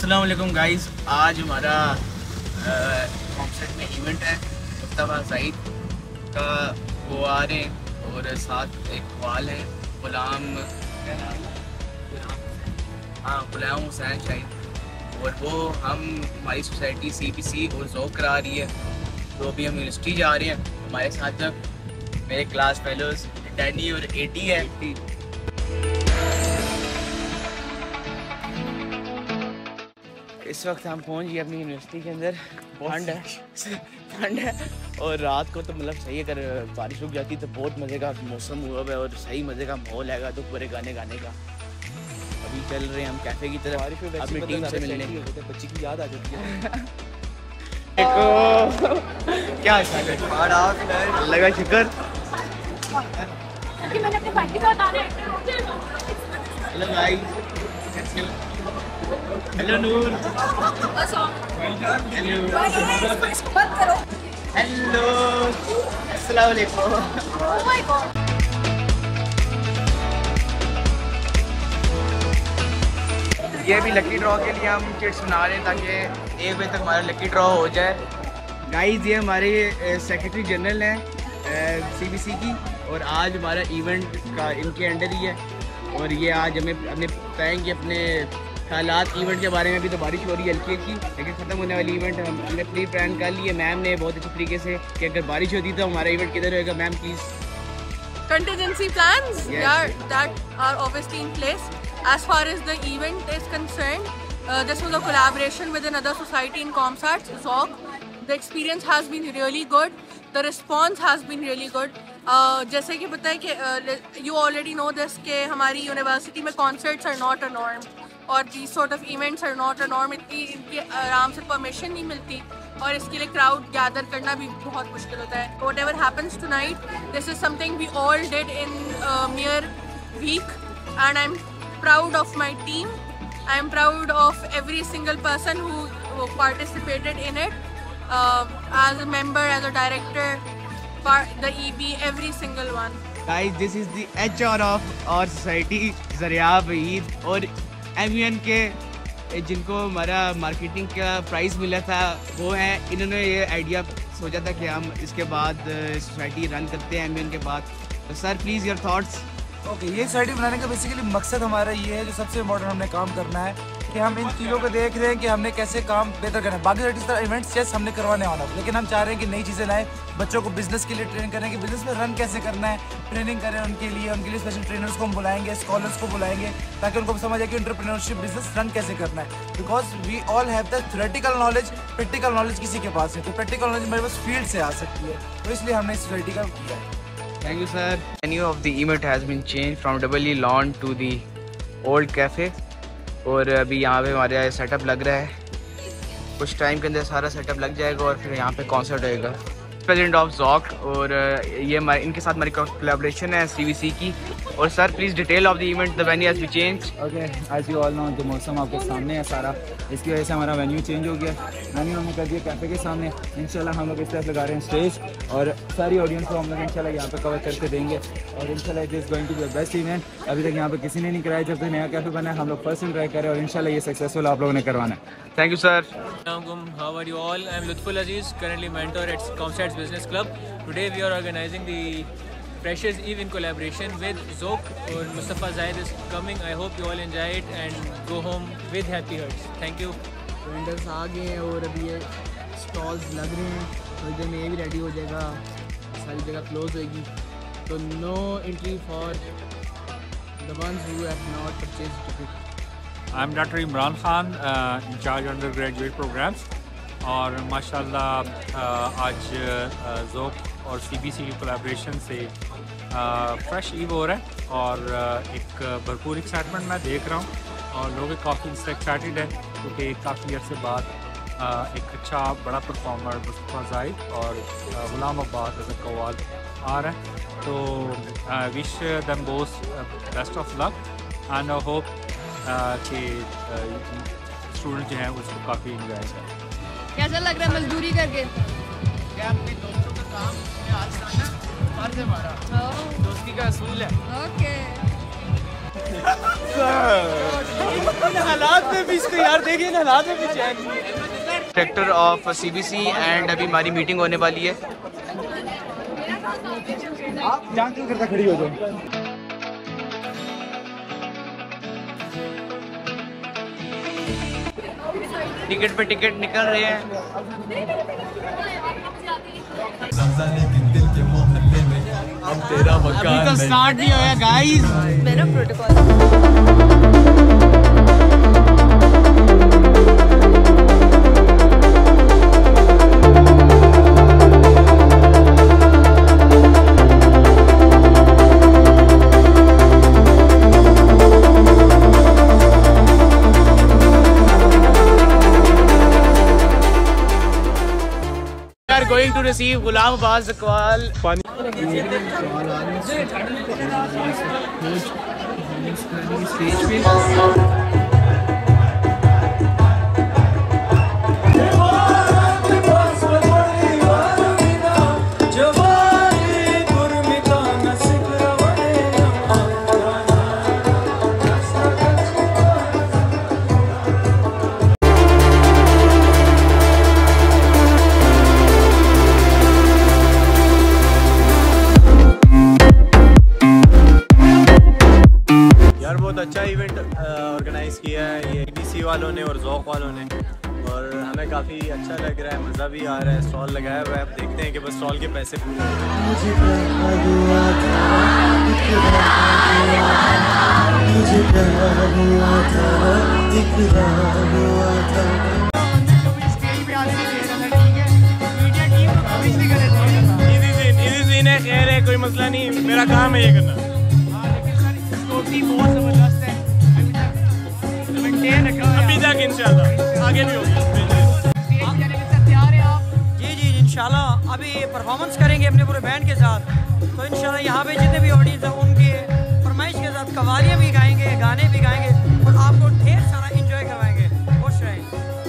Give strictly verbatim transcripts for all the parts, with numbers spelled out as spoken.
अस्सलाम वालेकुम गाइस, आज हमारा कॉन्सर्ट में इवेंट है। मुस्तफ़ा ज़ाहिद का वो आ रहे हैं और साथ एक वाल है गुलाम हाँ गुलाम हुसैन शाहिद, और वो हम हमारी सोसाइटी सी पी सी और ज़ोक करा रही है। तो अभी हम यूनिवर्सिटी जा रहे हैं। हमारे साथ मेरे क्लास फेलोज डैनी और एटी है। इस वक्त हम पहुंच गए अपनी यूनिवर्सिटी के अंदर। ठंड है ठंड है और रात को तो मतलब सही, अगर बारिश रुक जाती तो बहुत मज़े का मौसम हुआ है और सही मज़े का माहौल है तो पूरे गाने गाने का। अभी चल रहे हैं हम कैफ़े की तरफ बारिश में अपनी टीम से मिलने। बच्ची की याद आ जाती है। क्या लगा शुक्र। Hello guys, hello Noor, hello अस्सलाम वालेकुम। ये भी लकी ड्रॉ के लिए हम चिट्स बना रहे हैं ताकि एक बजे तक हमारा लकी ड्रॉ हो जाए। गाइस ये हमारे सेक्रेटरी जनरल हैं सी बी सी की, और आज हमारा इवेंट का इनके अंडर ही है। और ये आज हमें अपने बताएंगे अपने हालात इवेंट के बारे में। अभी तो बारिश हो रही है हल्की हल्की, लेकिन ख़त्म होने वाली इवेंट हम हमने प्री प्लान कर लिए मैम ने बहुत अच्छे तरीके से कि अगर बारिश होती तो हमारा इवेंट किधर होएगा। Ma'am please. Contingency plans, yes. yeah, that are obviously in place. As far as the event is concerned, uh, this was a collaboration with another society in ComSat, Zog. The experience has been really good. The response has been really good. Uh, जैसे कि पता है कि uh, you already know this कि हमारी university में concerts are not a norm और these sort of events are not a norm. इतनी इनकी आराम से परमिशन नहीं मिलती और इसके लिए क्राउड गैदर करना भी बहुत मुश्किल होता है। Whatever happens tonight, this is something we all did in a mere week, and I'm proud of my team. I'm proud of every single person who, who participated in it, uh, as a member, as a director, the E B, every single one. Guys, this is the H R of our society, Zaryab Eid और M you N के जिनको हमारा marketing का price मिला था वो हैं। इन्होंने ये आइडिया सोचा था कि हम इसके बाद सोसाइटी रन करते हैं एम यू एन के बाद। तो sir please your thoughts. Okay okay, ये सोसाइटी बनाने का बेसिकली मकसद हमारा ये है, जो सबसे इम्पोर्टेंट हमने काम करना है कि हम इन चीज़ों को देख रहे हैं कि हमने कैसे काम बेहतर करना है। बाकी सोसाइटी तरह इवेंट्स जैसे हमने करवाने वाला, लेकिन हम चाह रहे हैं कि नई चीज़ें लाएं, बच्चों को बिजनेस के लिए ट्रेन करें कि बिजनेस में रन कैसे करना है, ट्रेनिंग करें उनके लिए। उनके लिए स्पेशल ट्रेनर्स को हम बुलाएंगे, स्कॉलर्स को बुलाएंगे ताकि उनको समझ आए कि एंटरप्रेन्योरशिप बिजनेस रन कैसे करना है। Because we all have the theoretical knowledge, practical knowledge किसी के पास है, तो प्रैक्टिकल नॉलेज हमारे पास फील्ड से आ सकती है, तो इसलिए हमने इस सोसाइटी का किया है। Thank you sir. Venue of the event has been changed from Double E Lawn to the old cafe, और अभी यहाँ पे हमारे सेटअप लग रहा है। कुछ टाइम के अंदर सारा सेटअप लग जाएगा और फिर यहाँ पे कॉन्सर्ट होएगा। प्रेसिडेंट ऑफ ज़ोक, और ये हमारे इनके साथ हमारी कोलैबोरेशन है सी बी सी की। और sir please detail of the event, the venue has been change. Okay, as you all know तो मौसम आपके सामने है सारा, इसकी वजह से हमारा वेन्यू चेंज हो गया। वेन्यू हमने कर दिया कैफ़े के सामने। इंशाल्लाह हम लोग इस तरफ लगा रहे हैं स्टेज, और सारी ऑडियंस को हम लोग इंशाल्लाह यहाँ पे कवर करके देंगे, और इंशाल्लाह it is going to be the best event. अभी तक यहाँ पे किसी ने नहीं कराया, जब तक नया कैफ़े बना है हम लोग फर्स्ट टाइम ट्राई करें, और इंशाल्लाह ये सक्सेसफुल आप लोगों ने करवाना है। Thank you sir. How are you all? I am Lutful Aziz, currently mentor at ComSat's Business Club. Today we are organizing the Freshers Eve in collaboration with Zok, or Mustafa Zahid is coming. I hope you all enjoy it and go home with happy hearts. Thank you. Vendors आ गए हैं और अभी ये stalls लग रहे हैं, थोड़ी देर में ये भी रेडी हो जाएगा, सारी जगह क्लोज होएगी। तो no entry for the ones who have not purchased ticket. I'm Doctor Imran Khan, uh, in charge undergraduate programs, और माशाल्लाह uh, आज ज़ोक uh, और सी बी सी की कोलैबोरेशन से फ्रेश ईव हो रहा है, और uh, एक भरपूर एक्साइटमेंट मैं देख रहा हूँ, और लोग काफ़ी एक्साइटेड हैं क्योंकि काफ़ी अर्से बाद uh, एक अच्छा बड़ा परफॉर्मर मुस्तफ़ा ज़ाहिद और uh, Ghulam Abbas as a qawwal आ रहा है। तो wish them both best of luck, and I hope कि स्टूडेंट जो हैं उसको काफ़ी इंजॉय करें। कैसा लग रहा है मजदूरी करके? क्या अपने दोस्तों का काम आज फर्ज है हमारा, दोस्ती का असूल है। ओके हालात में भी इसको यार देखिए हालात में भी चैन। डायरेक्टर ऑफ सीबीसी एंड अभी हमारी मीटिंग होने वाली है। आप जान क्यों करता खड़ी हो जाओ। टिकट पे टिकट निकल रहे हैं। अभी तो स्टार्ट नहीं होया गाइस। मेरा protocol going to receive Ghulam Abbas Iqbal. बहुत अच्छा इवेंट ऑर्गेनाइज किया है ये डीसी वालों ने और ज़ौक़ वालों ने, और हमें काफ़ी अच्छा लग रहा है, मज़ा भी आ रहा है। स्टॉल लगाया हुआ है, अब देखते हैं कि बस स्टॉल के पैसे पूरे खैर है, कोई मसला नहीं, मेरा काम है ये करना। बहुत जबरदस्त है, अभी तक इंशाल्लाह आगे भी होगी। तैयार है आप? जी जी इंशाल्लाह अभी परफॉर्मेंस करेंगे अपने पूरे बैंड के साथ, तो इंशाल्लाह यहाँ पे जितने भी ऑडियंस हैं उनके फरमाइश के साथ कवालियाँ भी गाएंगे, गाने भी गाएंगे और आपको ढेर सारा इंजॉय करवाएंगे। खुश रहें।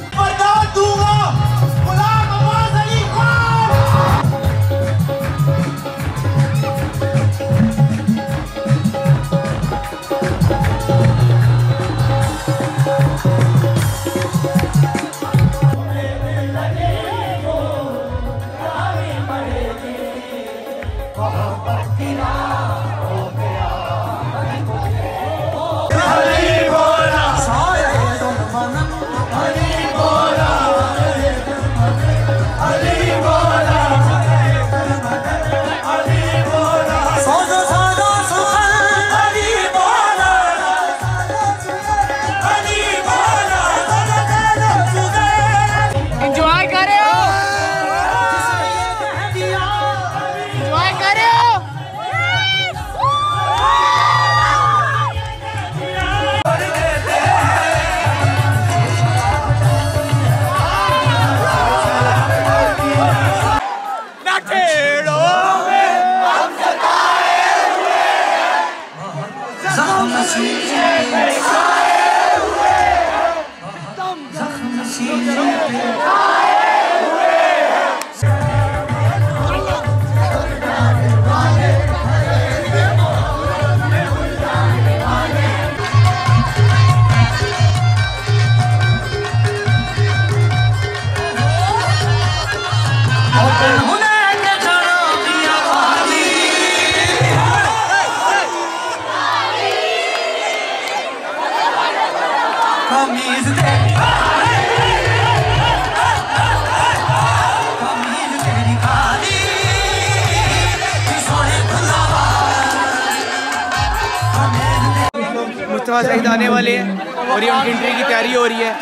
मुस्तफा सईद आने वाले हैं और ये उनकी एंट्री की तैयारी हो रही है।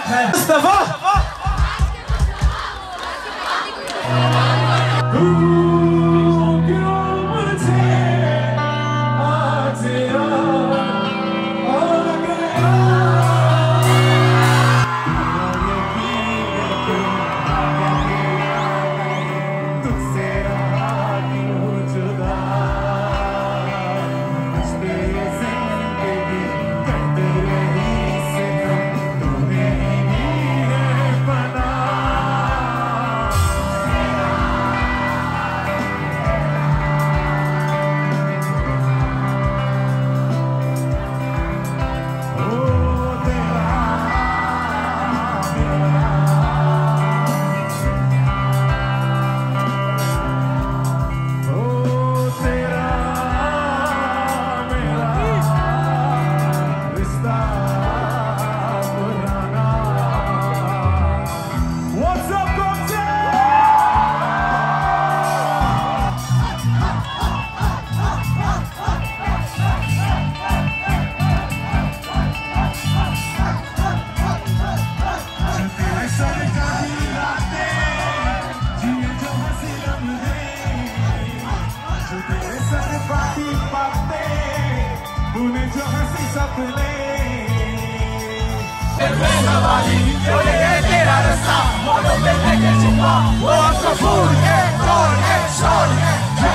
भूले जो हंसी सपने तेरा रास्ता मोड़ों में लेके चुका वो आपको भूल के तोड़ के छोड़ के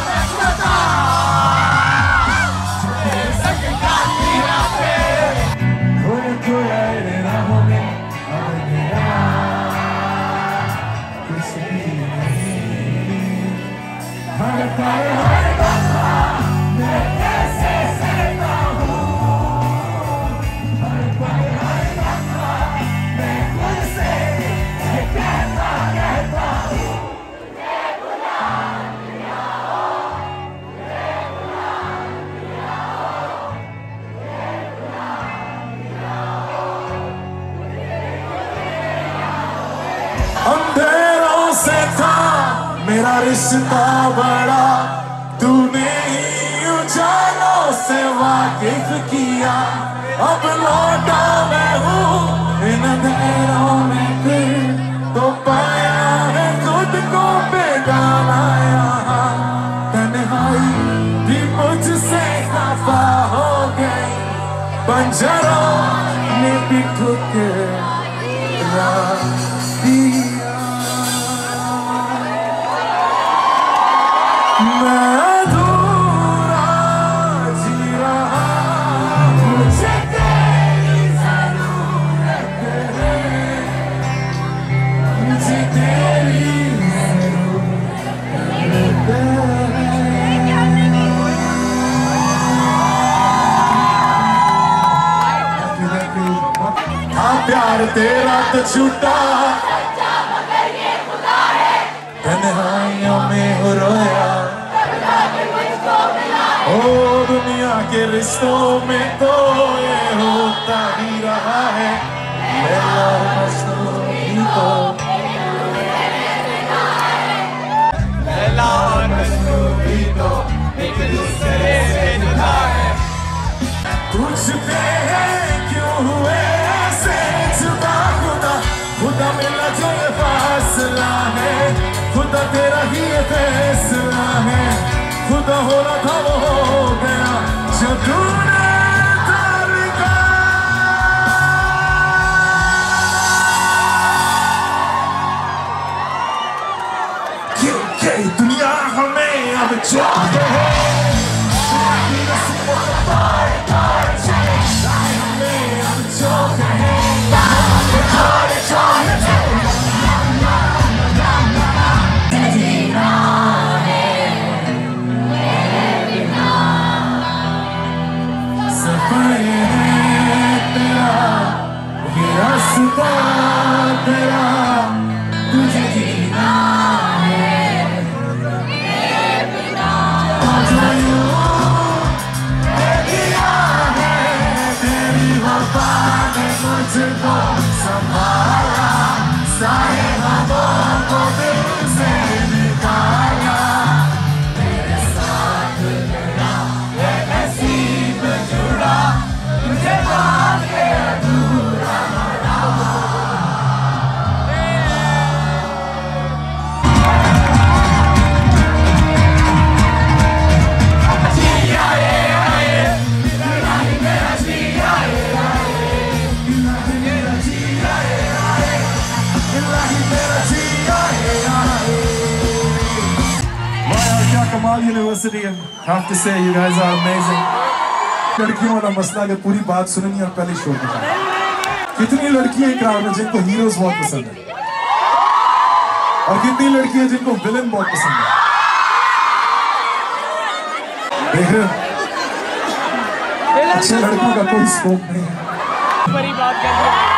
थोड़े थोड़े राहों में और मेरा कुछ नहीं हर पल हर दफा मैं कैसे सहता हूँ हर पल हर दफा मैं खुद से कहता कहता हूँ अंधेरों से था मेरा रिश्ता बड़ा तूने ही उजालों से वाकिफ किया अब लौटा मैं हूँ इन अंधेरों में फिर तो पाया है खुद को बेगाना यहाँ तन्हाई भी मुझसे खफा हो गई बंजरों ने भी ठुकरा दिया मैं अधूरा जी रहा मुझे तेरी जरूरत है मुझे तेरी जरूरत है हाँ प्यार तेरा तो झूठा तन्हाइयों में हो रोया ओ दुनिया के रिश्तों में तो ये होता ही रहा है लैला और मजनू भी तो लैला और मजनू भी तो एक दूसरे से जुदा है तुझ पे है क्यों हुए ऐसे जुदा खुदा खुदा मिला जो ये फासला है खुदा तेरा ही ये फैसला है खुदा हो रहा था वो हो गया जो तूने तारीखा क्योंकि दुनिया हमें अब चाहते है हमें अब चाहते हैं रास्ता तेरा तुझे जीना है मेरे बिना दिया है तेरी वफा ने मुझको संभाला सारे ख्वाबों को दिल से निकाला तेरे साथ मेरा ये नसीब जुड़ा तुझे पाके अधूरा Kamal University, I have to say you guys are amazing. लड़कियों वाला मसला अगर पूरी बात सुननी और पहले शो करना कितनी लड़कियां एक क्राउड में जिनको हीरोज बहुत पसंद है और कितनी लड़कियां जिनको विलेन बहुत पसंद है देख रहे हो अच्छे लड़कों का कोई स्कोप नहीं है बड़ी बात कर रहे हैं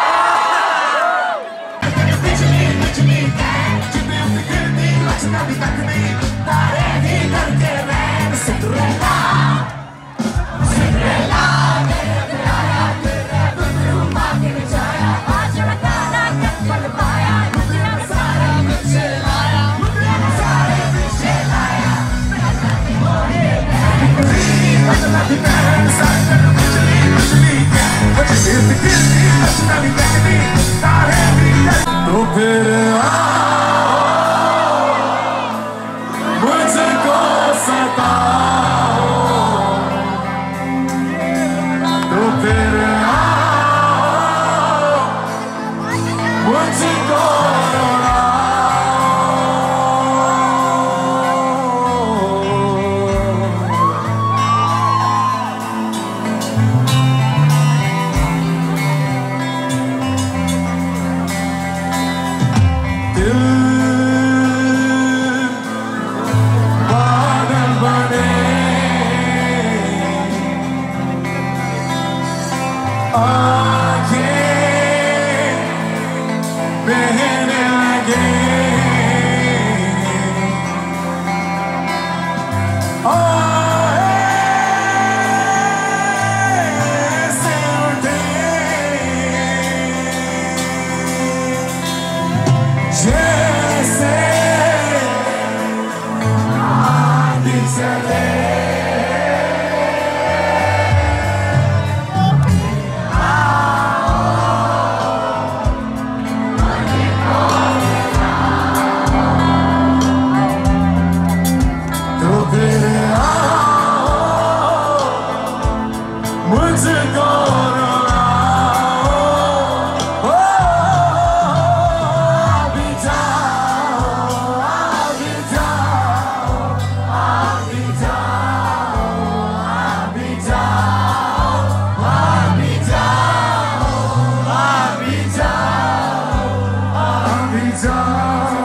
तो फिर मुझको सताओ मुझको रुलाओ, ओ, आ भी जाओ, आ भी जाओ, आ भी जाओ, आ भी जाओ, आ भी जाओ, आ भी जाओ, आ भी जाओ।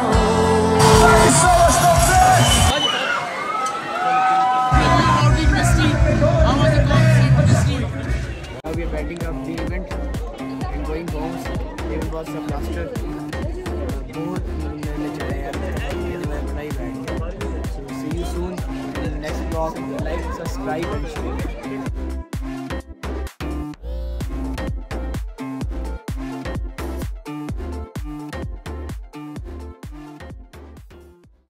Now we are wrapping up the event and going home. Even was some cluster. Mood लेने चले यार, ये तो मैं बना ही बैठ गया. So see you soon in the next vlog. Like, subscribe and share.